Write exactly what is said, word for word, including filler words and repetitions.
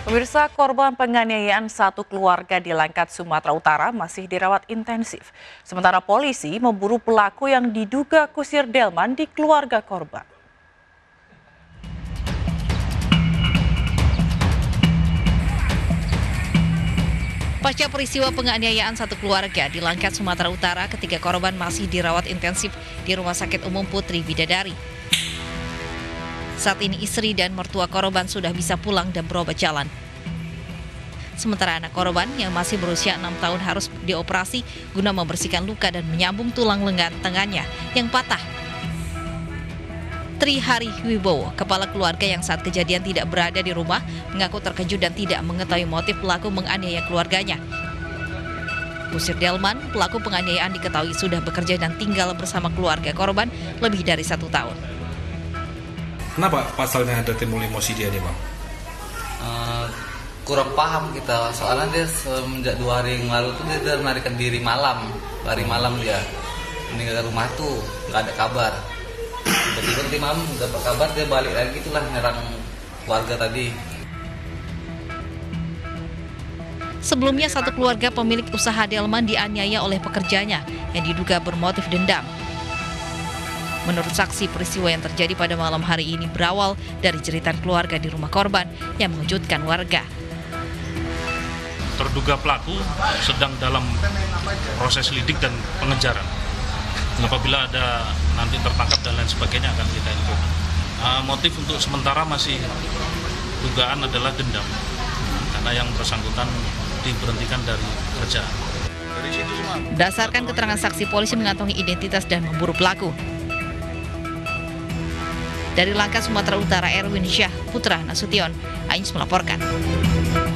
Pemirsa, korban penganiayaan satu keluarga di Langkat, Sumatera Utara masih dirawat intensif. Sementara polisi memburu pelaku yang diduga kusir delman di keluarga korban. Pasca peristiwa penganiayaan satu keluarga di Langkat, Sumatera Utara, ketiga korban masih dirawat intensif di Rumah Sakit Umum Putri Bidadari. Saat ini istri dan mertua korban sudah bisa pulang dan berobat jalan. Sementara anak korban yang masih berusia enam tahun harus dioperasi guna membersihkan luka dan menyambung tulang lengan tangannya yang patah. Tri Hari Wibowo, kepala keluarga yang saat kejadian tidak berada di rumah, mengaku terkejut dan tidak mengetahui motif pelaku menganiaya keluarganya. Kusir delman, pelaku penganiayaan diketahui sudah bekerja dan tinggal bersama keluarga korban lebih dari satu tahun. Kenapa pasalnya ada timbul emosi dia nih, Bang? Uh, kurang paham kita, soalnya dia semenjak dua hari yang lalu tuh dia, dia melarikan diri malam, hari malam dia meninggalkan rumah tuh, nggak ada kabar. Tiba-tiba nanti malam dapat kabar dia balik lagi, itulah nyerang warga tadi. Sebelumnya satu keluarga pemilik usaha delman dianiaya oleh pekerjanya yang diduga bermotif dendam. Menurut saksi, peristiwa yang terjadi pada malam hari ini berawal dari jeritan keluarga di rumah korban yang mengejutkan warga. Terduga pelaku sedang dalam proses lidik dan pengejaran. Apabila ada nanti tertangkap dan lain sebagainya akan kita info. Uh, motif untuk sementara masih dugaan adalah dendam, karena yang bersangkutan diberhentikan dari kerjaan. Berdasarkan keterangan saksi, polisi mengantongi identitas dan memburu pelaku. Dari Langkat, Sumatera Utara, Erwin Syah Putra Nasution, A I N S melaporkan.